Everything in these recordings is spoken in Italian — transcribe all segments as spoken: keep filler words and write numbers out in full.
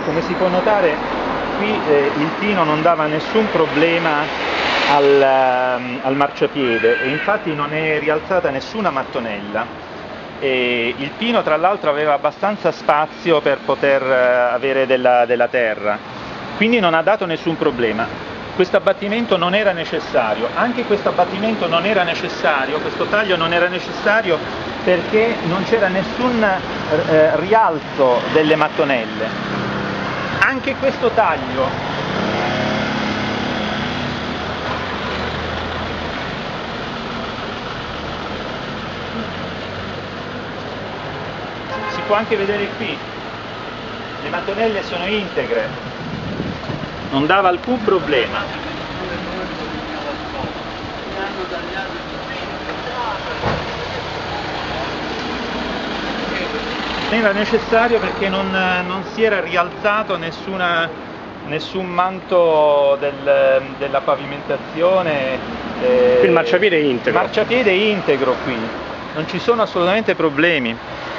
come si può notare qui eh, il pino non dava nessun problema al, al marciapiede e infatti non è rialzata nessuna mattonella. E il pino tra l'altro aveva abbastanza spazio per poter avere della, della terra, quindi non ha dato nessun problema. Questo abbattimento non era necessario, anche questo abbattimento non era necessario, questo taglio non era necessario perché non c'era nessun eh, rialzo delle mattonelle. Anche questo taglio si può anche vedere qui, le mattonelle sono integre, non dava alcun problema. Non era necessario perché non, non si era rialzato nessuna, nessun manto del, della pavimentazione. Eh, il marciapiede è integro. Il marciapiede è integro qui, non ci sono assolutamente problemi.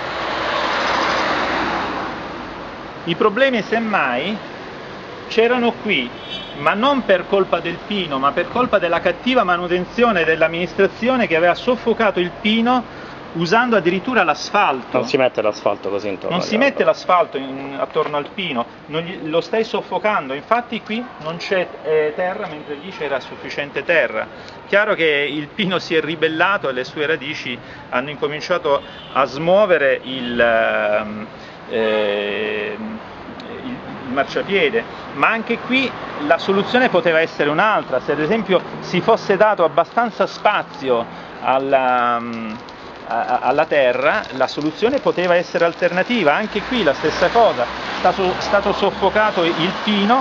I problemi semmai c'erano qui, ma non per colpa del pino, ma per colpa della cattiva manutenzione dell'amministrazione che aveva soffocato il pino usando addirittura l'asfalto. Non si mette l'asfalto così intorno. Non si mette l'asfalto attorno al pino, non gli, lo stai soffocando, infatti qui non c'è eh, terra mentre lì c'era sufficiente terra. Chiaro che il pino si è ribellato e le sue radici hanno incominciato a smuovere il... Eh, il marciapiede, ma anche qui la soluzione poteva essere un'altra. Se ad esempio si fosse dato abbastanza spazio alla, a, alla terra, la soluzione poteva essere alternativa. Anche qui la stessa cosa, è stato, stato soffocato il pino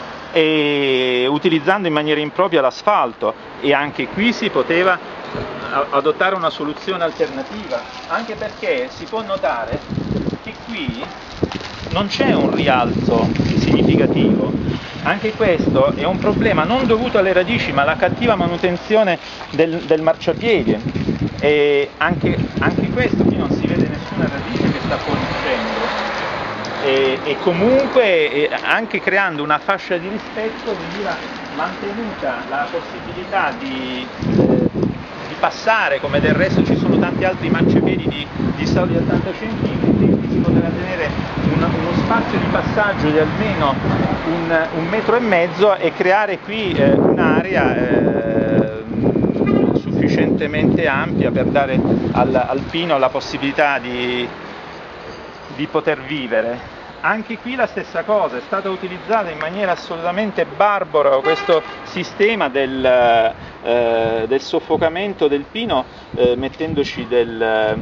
e utilizzando in maniera impropria l'asfalto, e anche qui si poteva adottare una soluzione alternativa, anche perché si può notare che qui non c'è un rialzo significativo. Anche questo è un problema non dovuto alle radici ma alla cattiva manutenzione del, del marciapiede, e anche, anche questo qui non si vede nessuna radice che sta fuoriuscendo, e, e comunque e anche creando una fascia di rispetto veniva mantenuta la possibilità di, eh, di passare, come del resto ci sono tanti altri marciapiedi di, di soli ottanta centimetri, si poteva tenere un, uno spazio di passaggio di almeno un, un metro e mezzo e creare qui eh, un'area eh, sufficientemente ampia per dare al, al pino la possibilità di, di poter vivere. Anche qui la stessa cosa, è stata utilizzata in maniera assolutamente barbara questo sistema del, eh, del soffocamento del pino eh, mettendoci del,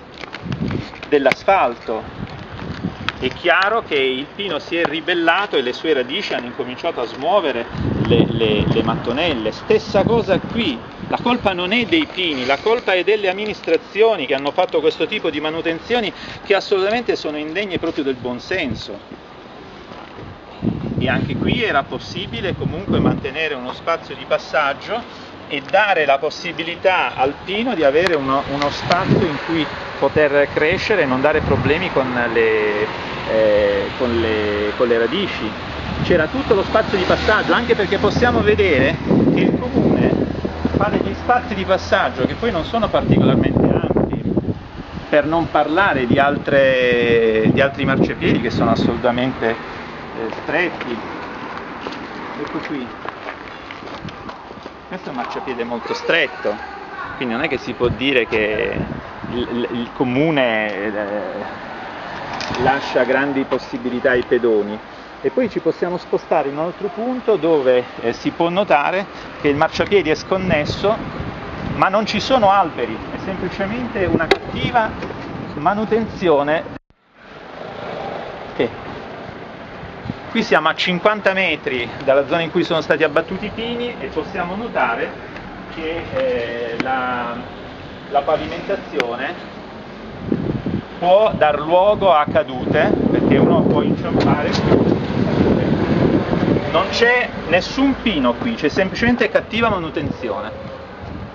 dell'asfalto. È chiaro che il pino si è ribellato e le sue radici hanno incominciato a smuovere le, le, le mattonelle. Stessa cosa qui, la colpa non è dei pini, la colpa è delle amministrazioni che hanno fatto questo tipo di manutenzioni che assolutamente sono indegne proprio del buonsenso. E anche qui era possibile comunque mantenere uno spazio di passaggio e dare la possibilità al pino di avere uno, uno spazio in cui poter crescere e non dare problemi con le, eh, con le, con le radici. C'era tutto lo spazio di passaggio, anche perché possiamo vedere che il comune fa degli spazi di passaggio che poi non sono particolarmente ampi, per non parlare di, altre, di altri marciapiedi che sono assolutamente eh, stretti. Ecco qui. Questo è un marciapiede molto stretto, quindi non è che si può dire che il, il comune eh, lascia grandi possibilità ai pedoni. E poi ci possiamo spostare in un altro punto dove eh, si può notare che il marciapiede è sconnesso, ma non ci sono alberi, è semplicemente una cattiva manutenzione. Che qui siamo a cinquanta metri dalla zona in cui sono stati abbattuti i pini e possiamo notare che eh, la, la pavimentazione può dar luogo a cadute, perché uno può inciampare. Non c'è nessun pino qui, c'è semplicemente cattiva manutenzione.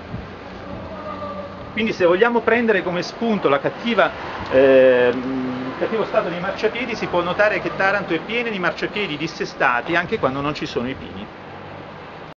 Quindi se vogliamo prendere come spunto la cattiva eh, cattivo stato dei marciapiedi si può notare che Taranto è piena di marciapiedi dissestati anche quando non ci sono i pini.